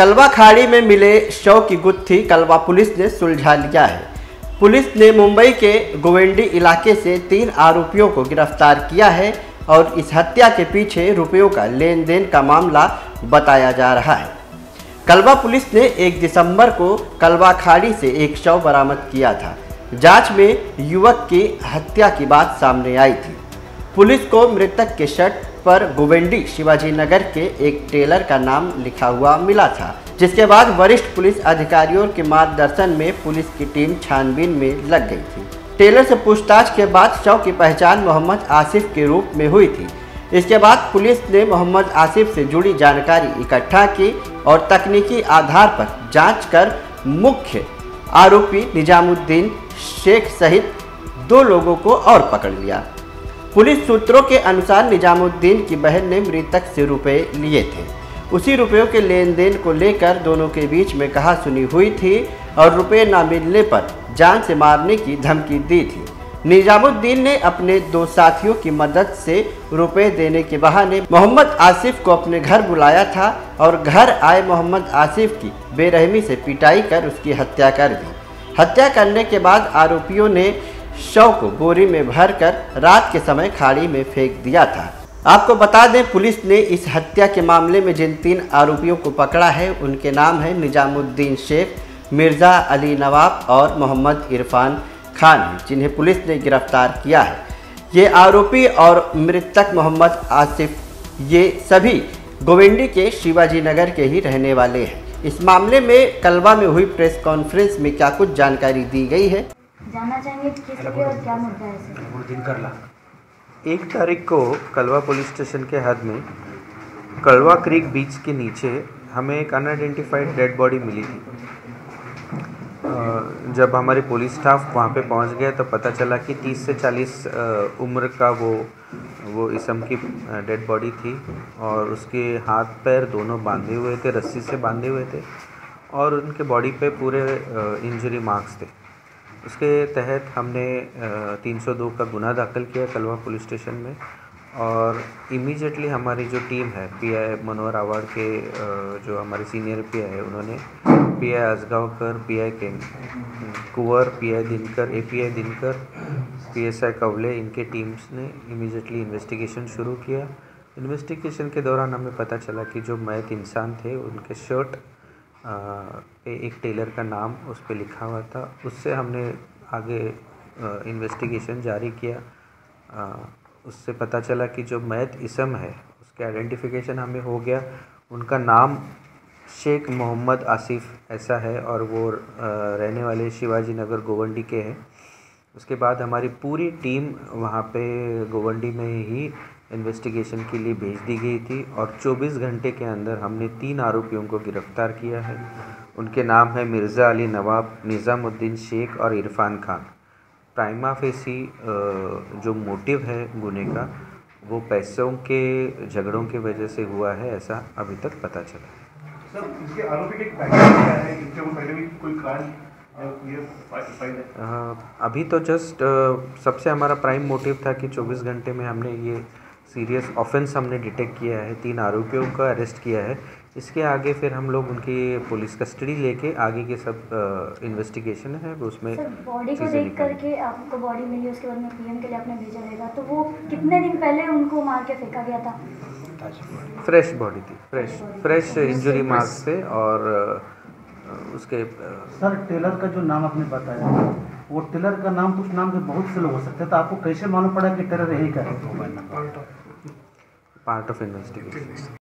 कलवा खाड़ी में मिले शव की गुत्थी कलवा पुलिस ने सुलझा लिया है। पुलिस ने मुंबई के गोवेंडी इलाके से 3 आरोपियों को गिरफ्तार किया है और इस हत्या के पीछे रुपयों का लेन देन का मामला बताया जा रहा है। कलवा पुलिस ने 1 दिसंबर को कलवा खाड़ी से एक शव बरामद किया था। जांच में युवक की हत्या की बात सामने आई थी। पुलिस को मृतक के शर्ट पर गोवेंडी शिवाजी नगर के एक टेलर का नाम लिखा हुआ मिला था, जिसके बाद वरिष्ठ पुलिस अधिकारियों के मार्गदर्शन में पुलिस की टीम छानबीन में लग गई थी। टेलर से पूछताछ के बाद शव की पहचान मोहम्मद आसिफ के रूप में हुई थी। इसके बाद पुलिस ने मोहम्मद आसिफ से जुड़ी जानकारी इकट्ठा की और तकनीकी आधार पर जांच कर मुख्य आरोपी निजामुद्दीन शेख सहित 2 लोगों को और पकड़ लिया। पुलिस सूत्रों के अनुसार निजामुद्दीन की बहन ने मृतक से रुपए लिए थे। उसी रुपयों के लेन देन को लेकर दोनों के बीच में कहासुनी हुई थी और रुपए न मिलने पर जान से मारने की धमकी दी थी। निजामुद्दीन ने अपने 2 साथियों की मदद से रुपए देने के बहाने मोहम्मद आसिफ को अपने घर बुलाया था और घर आए मोहम्मद आसिफ की बेरहमी से पिटाई कर उसकी हत्या कर दी। हत्या करने के बाद आरोपियों ने शव को बोरी में भरकर रात के समय खाड़ी में फेंक दिया था। आपको बता दें, पुलिस ने इस हत्या के मामले में जिन 3 आरोपियों को पकड़ा है उनके नाम हैं निजामुद्दीन शेख, मिर्ज़ा अली नवाब और मोहम्मद इरफान खान हैं, जिन्हें पुलिस ने गिरफ्तार किया है। ये आरोपी और मृतक मोहम्मद आसिफ ये सभी गोवेंडी के शिवाजी नगर के ही रहने वाले हैं। इस मामले में कलवा में हुई प्रेस कॉन्फ्रेंस में क्या कुछ जानकारी दी गई है, जानना चाहेंगे किस लिए और क्या मुद्दा है। 1 तारीख को कलवा पुलिस स्टेशन के हद में कलवा क्रीक बीच के नीचे हमें एक अनआइडेंटिफाइड डेड बॉडी मिली थी। जब हमारे पुलिस स्टाफ वहाँ पे पहुँच गए तो पता चला कि 30 से 40 उम्र का वो इसम की डेड बॉडी थी और उसके हाथ पैर दोनों बांधे हुए थे, रस्सी से बांधे हुए थे और उनके बॉडी पे पूरे इंजरी मार्क्स थे। उसके तहत हमने 302 का गुना दाखिल किया कलवा पुलिस स्टेशन में और इमीडिएटली हमारी जो टीम है पीआई मनोहर आवाड़ के जो हमारे सीनियर पीआई है उन्होंने PI Ajgaonkar, PI Kunwar, PI Dinkar, API Dinkar, PSI Kawle, इनके टीम्स ने इमीडिएटली इन्वेस्टिगेशन शुरू किया। इन्वेस्टिगेशन के दौरान हमें पता चला कि जो मयत इंसान थे उनके शर्ट पे एक टेलर का नाम उस पर लिखा हुआ था। उससे हमने आगे इन्वेस्टिगेशन जारी किया। उससे पता चला कि जो मयत इसम है उसके आइडेंटिफिकेशन हमें हो गया। उनका नाम शेख मोहम्मद आसिफ ऐसा है और वो रहने वाले शिवाजी नगर गोवंडी के हैं। उसके बाद हमारी पूरी टीम वहाँ पे गोवंडी में ही इन्वेस्टिगेशन के लिए भेज दी गई थी और 24 घंटे के अंदर हमने 3 आरोपियों को गिरफ्तार किया है। उनके नाम है मिर्ज़ा अली नवाब, निज़ामुद्दीन शेख और इरफान खान। प्राइमा फेसी जो मोटिव है गुने का वो पैसों के झगड़ों की वजह से हुआ है, ऐसा अभी तक पता चला है। सर, इसके आरोपी के बैकग्राउंड क्या है? इसके पहले भी कोई क्राइम अभी तो जस्ट सबसे हमारा प्राइम मोटिव था कि 24 घंटे में हमने ये सीरियस ऑफेंस हमने डिटेक्ट किया है, 3 आरोपियों का अरेस्ट किया है। इसके आगे फिर हम लोग उनकी पुलिस कस्टडी लेके आगे के सब इन्वेस्टिगेशन है उसमें। बॉडी को देख करके आपको बॉडी मिली, उसके बाद में पीएम के लिए आपने भेजा रहेगा, तो वो कितने दिन पहले उनको मार के फेंका गया था? फ्रेश बॉडी थी, फ्रेश इंजरी मार्क्स थे और उसके सर टेलर का जो नाम आपने बताया वो टेलर का नाम तो उस नाम के बहुत से लोग हो सकते हैं, तो आपको कैसे मालूम पड़ा कि टेलर यही का है? Part of investigation.